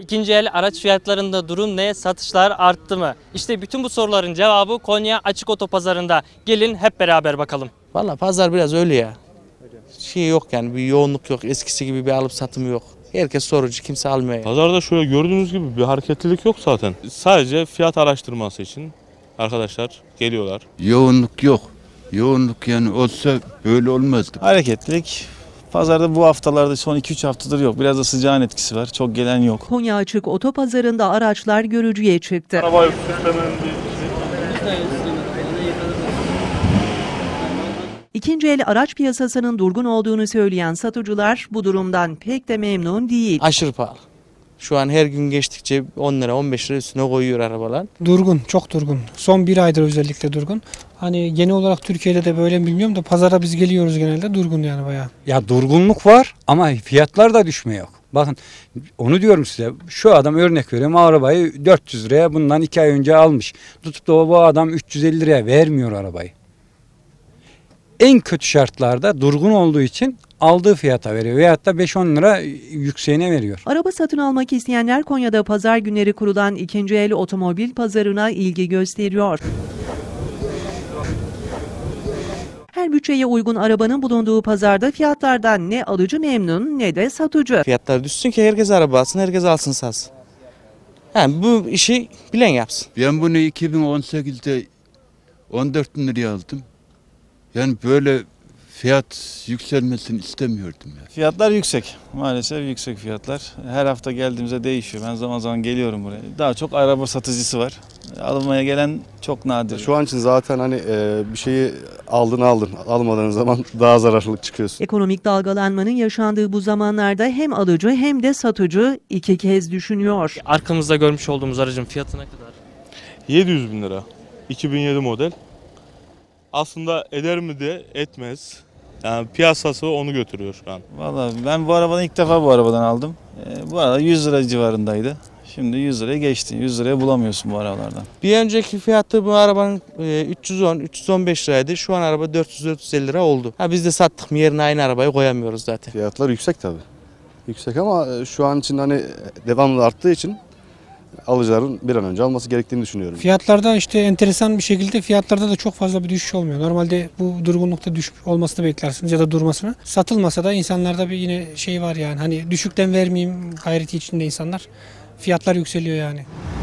İkinci el araç fiyatlarında durum ne? Satışlar arttı mı? İşte bütün bu soruların cevabı Konya Açık Otopazarı'nda. Gelin hep beraber bakalım. Valla pazar biraz öyle ya. Şey yok yani, bir yoğunluk yok. Eskisi gibi bir alıp satım yok. Herkes sorucu, kimse almıyor yani. Pazarda şöyle gördüğünüz gibi bir hareketlilik yok zaten. Sadece fiyat araştırması için arkadaşlar geliyorlar. Yoğunluk yok. Yoğunluk yani olsa böyle olmazdı. Hareketlilik pazarda bu haftalarda son 2-3 haftadır yok. Biraz da sıcağın etkisi var. Çok gelen yok. Konya Açık Otopazarı'nda araçlar görücüye çıktı. İkinci el araç piyasasının durgun olduğunu söyleyen satıcılar bu durumdan pek de memnun değil. Aşırı pahalı. Şu an her gün geçtikçe 10 lira 15 lira üstüne koyuyor arabalar. Durgun, çok durgun. Son bir aydır özellikle durgun. Hani genel olarak Türkiye'de de böyle mi bilmiyorum da pazara biz geliyoruz genelde, durgun yani bayağı. Ya durgunluk var ama fiyatlar da düşmüyor. Bakın onu diyorum size. Şu adam, örnek veriyorum, arabayı 400 liraya bundan 2 ay önce almış. Tutup da bu adam 350 liraya vermiyor arabayı. En kötü şartlarda durgun olduğu için aldığı fiyata veriyor. Veyahut da 5-10 lira yükseğine veriyor. Araba satın almak isteyenler Konya'da pazar günleri kurulan ikinci el otomobil pazarına ilgi gösteriyor. Her bütçeye uygun arabanın bulunduğu pazarda fiyatlardan ne alıcı memnun ne de satıcı. Fiyatlar düşsün ki herkes araba alsın, herkes alsın satsın. Yani bu işi bilen yapsın. Ben bunu 2018'de 14 bin liraya aldım. Yani böyle fiyat yükselmesini istemiyordum ya. Fiyatlar yüksek. Maalesef yüksek fiyatlar. Her hafta geldiğimizde değişiyor. Ben zaman zaman geliyorum buraya. Daha çok araba satıcısı var. Almaya gelen çok nadir. Şu an için zaten hani bir şeyi aldın. Almadığın zaman daha zararlı çıkıyorsun. Ekonomik dalgalanmanın yaşandığı bu zamanlarda hem alıcı hem de satıcı iki kez düşünüyor. Arkamızda görmüş olduğumuz aracın fiyatı ne kadar? 700 bin lira. 2007 model. Aslında eder mi de etmez. Yani piyasası onu götürüyor şu an. Vallahi ben bu arabadan ilk defa bu arabadan aldım. Bu arada 100 lira civarındaydı. Şimdi 100 liraya geçti. 100 liraya bulamıyorsun bu arabalardan. Bir önceki fiyatı bu arabanın 310-315 liraydı. Şu an araba 400-450 lira oldu. Ha biz de sattık mı yerine aynı arabayı koyamıyoruz zaten. Fiyatlar yüksek tabii. Yüksek ama şu an için hani devamlı arttığı için alıcıların bir an önce alması gerektiğini düşünüyorum. Fiyatlarda işte enteresan bir şekilde fiyatlarda da çok fazla bir düşüş olmuyor. Normalde bu durgunlukta düşüş olmasını beklersiniz ya da durmasını. Satılmasa da insanlarda bir yine şey var yani, hani düşükten vermeyeyim gayreti içinde insanlar. Fiyatlar yükseliyor yani.